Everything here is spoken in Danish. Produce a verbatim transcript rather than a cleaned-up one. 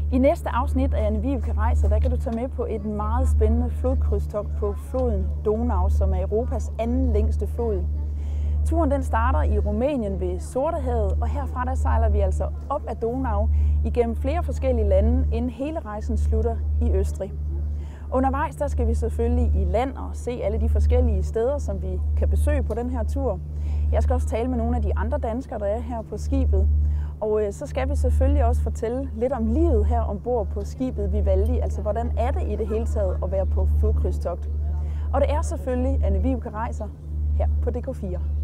I næste afsnit af Anne Vibeke Rejser, der kan du tage med på et meget spændende flodkrydstogt på floden Donau, som er Europas anden længste flod. Turen den starter i Rumænien ved Sortehavet, og herfra der sejler vi altså op ad Donau igennem flere forskellige lande, inden hele rejsen slutter i Østrig. Undervejs der skal vi selvfølgelig i land og se alle de forskellige steder, som vi kan besøge på den her tur. Jeg skal også tale med nogle af de andre danskere, der er her på skibet. Og så skal vi selvfølgelig også fortælle lidt om livet her ombord på skibet Vivaldi, altså hvordan er det i det hele taget at være på flodkrydstogt. Og det er selvfølgelig Anne Vibeke Rejser her på D K fire.